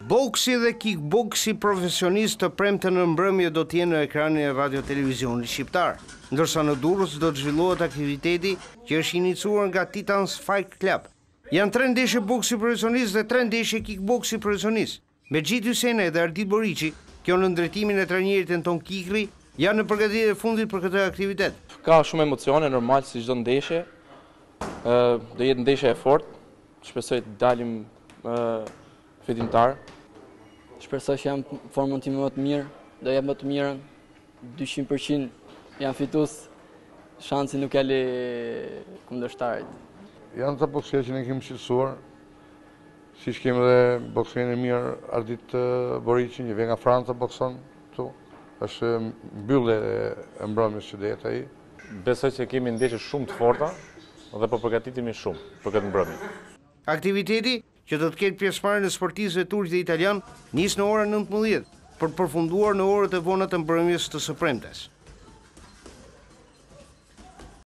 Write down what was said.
Boksi dhe kickboksi profesionist të premte në mbrëmje do t'jenë në ekranin e radio-televizionit shqiptar, ndërsa në Durrës do të zhvillohet aktiviteti që është iniciuar nga Titans Fight Club. Janë 3 ndeshje boksi profesionist dhe 3 ndeshje kickboksi profesionist. Mexhit Hysene dhe Ardit Boriçi, kjo në ndrejtimin e trajnerit Anton Kikri, janë në përgatitje e fundit për këtë aktivitet. Ka shumë emocione, normal si çdo ndeshje. Do jetë ndeshje e fortë. Shpresoj të dalim fitimtar. Shpresoj që jam formën time më të mirë, do jap më të mirën, 200% jam fitues, shansi nuk ja le kundërshtarit. Janë të boksierë që ne kemi shqetësuar, siç kemi dhe bokserin e mirë Ardit Boriçi, që vjen nga Franca bokson këtu. Është mbyllje e mbrëmjes që do jetë ai. Besoj se kemi ndeshje shumë të forta dhe po përgatitemi shumë për këtë mbrëmje. Aktiviteti që do të ketë pjesëmarrje në sportistëve turq dhe italian nis në orën 19 për të përfunduar në orët e vona të mbrëmjes të së premtes.